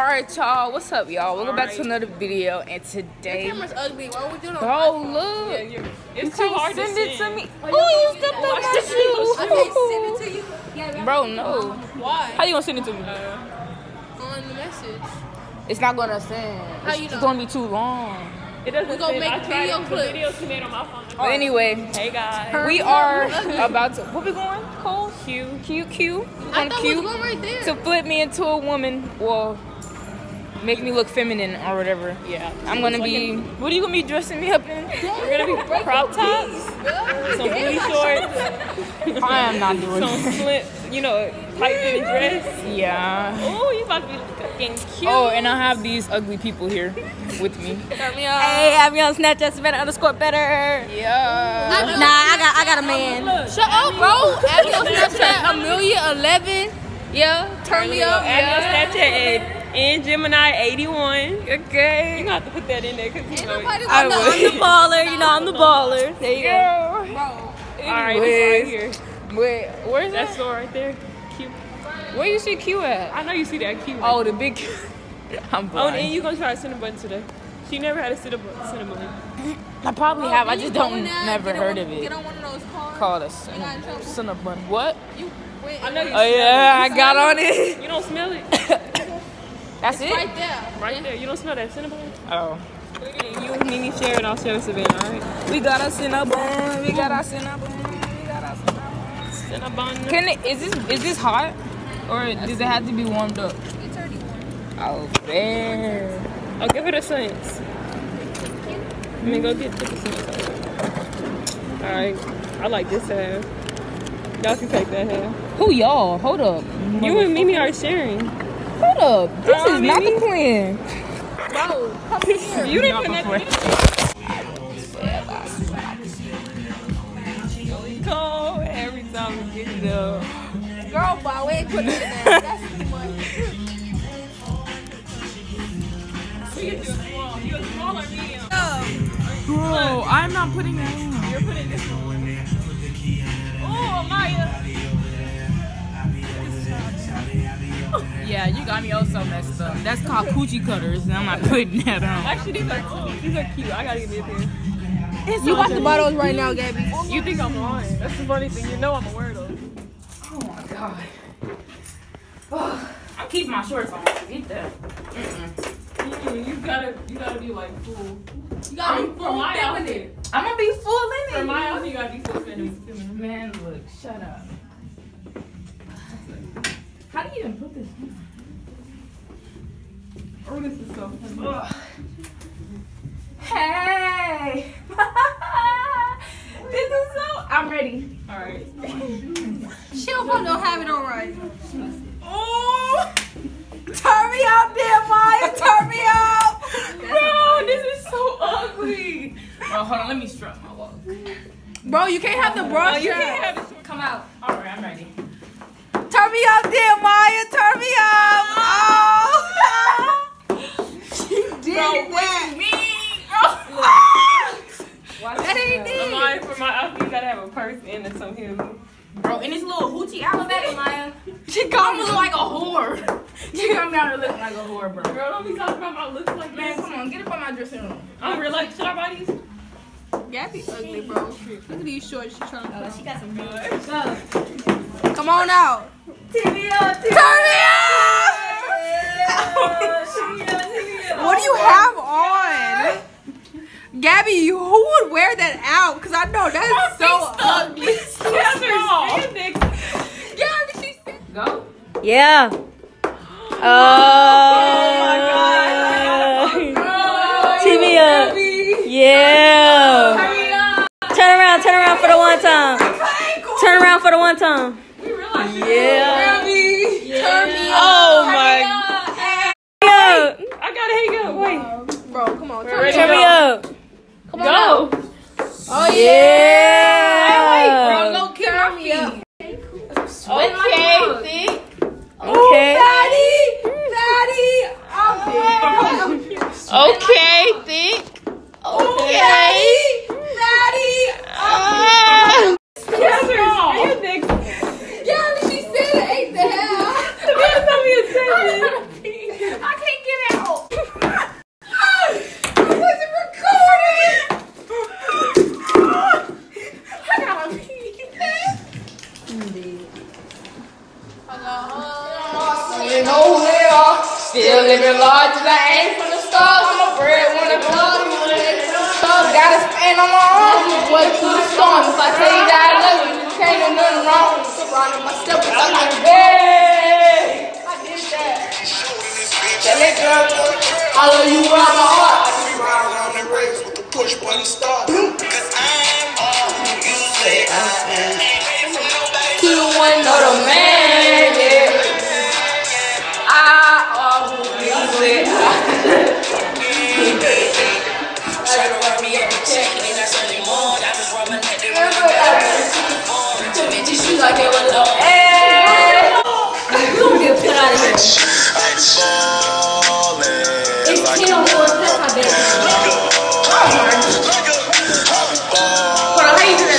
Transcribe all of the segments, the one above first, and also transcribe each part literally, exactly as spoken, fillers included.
Alright, y'all. What's up, y'all? Welcome back to another video. And today. Your camera's ugly. Why would you know? Bro, look. Yeah, you're, it's you too can't hard send to it send. to me. Oh, you stepped on my shoe. I can't send it to you. Yeah, Bro, no. Why? How you gonna send it to me? Uh, On the message. It's not gonna send. How It's, you it's know? gonna be too long. it doesn't We gonna send. make I tried video it. clips. The videos she made on my phone. But anyway, Hey guys. we are about to. What we going? Cole? Q. Q Q. I On thought we Q was going right there. to flip me into a woman. Well, make me look feminine or whatever. Yeah. I'm gonna be. What are you gonna be dressing me up in? We're gonna be crop tops, some booty shorts, I am not doing some that. slip, you know, tight fitting dress. Yeah. Oh, you about to be looking cute. Oh, and I have these ugly people here with me. Turn me up. Hey, I'm young Snapchat Savannah underscore better. Yeah. Nah, I got I got a man. Shut up, bro. Add me on Snapchat. Amelia eleven. Yeah. Turn me up. Add Yeah. your Snapchat at and Gemini eighty-one. Okay. You gonna have to put that in there because you Ain't know. nobody I I'm the, will. I'm the baller, you know, I'm the baller. There you go. Yeah. Bro. Alright, this right here. Wait, where's That that? store right there. Q. Where you see Q at? I know you see that Q. Oh, the big. I'm Oh, blind. and you gonna try a Cinnabon today? She never had a Cinnabon. Cinnabon. I probably have. I Then just you go don't in there, never get on heard one- of it. Get on one of those cars. Called a You got in trouble? Cinnabon. What? You wait. I know you. Oh yeah, I got on it. You don't smell it. That's it. Right there. Right there. You don't smell that Cinnabon. Oh. And you and Nene share and I'll share with Savannah. All right. We got a Cinnabon. We got a Cinnabon. We got a Cinnabon. Cinnabon. Can it? Is this is this hot, or does it have to be warmed up? It's already warm. Oh, fair. I'll give it a sense. Let me go get the sense. All right. I like this half. Y'all can take that half. Who y'all? Hold up. You and Mimi are sharing. Hold up. This Uh, is not Mimi? the plan. Bro, come here. You didn't put that. Go every time we get it up. Girl, bro, we ain't putting it in there. That's too much. You're small. You're small or medium. Bro, I'm not putting that in. You're putting this one. Oh, Maya. Yeah, you got me also messed up. That's called coochie cutters, and I'm not putting that on. Actually, these are cute. These are cute. I gotta get this here. You about to buy those right now, Gabby. You think I'm lying? That's the funny thing. You know I'm a weirdo. Oh my god. Oh, I'm keeping my shorts on. Get that. Mm-mm. You gotta, you gotta be like full. You gotta I'm be for full my feminine. outfit. I'm gonna be full in For it. my outfit, you gotta be full feminine. Man, look, shut up. How do you even put this on? Oh, this is so funny. Hey! This is so. I'm ready. All right. She don't put no habit on right. Oh! Turn me out there, Maya! Turn me out! Bro, this is so ugly. Bro, hold on, let me strut my walk. Bro, you can't have the bra Oh, you strap. can't have it. Come out. All right, I'm ready. Turn me out there, Maya. Turn me out. Oh. She did Bro, that. me, That ain't it. Mine, for my outfit, you gotta have a purse and some heels. bro. In this little hoochie alphabet, Maya. She got me look like a whore. She got me out here looking like a whore, bro. Girl, don't be talking about my looks like Man, this. come on, get up on my dressing room. I'm real like, should I buy these? Gabby ugly, bro. Look at these shorts she trying to put on. She got some Come on out. T V up, T V Turn me out. What do you have on? Gabby, who would wear that out? Because I know that is so ugly. Gabby, she said. Go. Yeah. Oh, my God. T V up. Yeah. Hurry up. Turn around, turn around for the one time. Turn around for the one time. Yeah. Gabby, turn me up. Oh my. Yeah. I gotta hang up. Wait. Bro, come on. Turn Ready? me Turn me up. up. Come on out. Go. Oh, Yeah. Bro, go turn me up. Okay, see? Okay. Daddy, Daddy, I'm big. Okay, think. Okay. Daddy, Ah. Catherine, You think? Gabby, she said it ain't the hell. Tell me a sentence. I can't You know who they are. Still living large as I aim from the stars. I'm a bread when the blood. Gotta stand on my arms. Way through the storm. If I tell you that I love you, you can't do nothing wrong. Running my step, I'm like, hey, I did that. Tell that girl, I love you around my heart. I be riding around the race with the push button start. Cause I'm all you say I am. Two one know the man, yeah. I all who you say I am. Try to run me up and check me, that's only more. I was rubbing at the river. To me, just shoes like they were low. Hey! You don't get put out of here. It's ten oh four, that's my best. Hold on, how you do that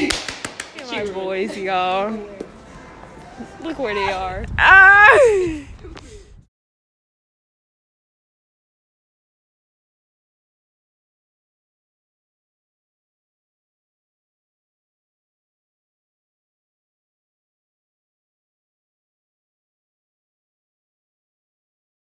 Boys, y'all. Look where they are. Ah!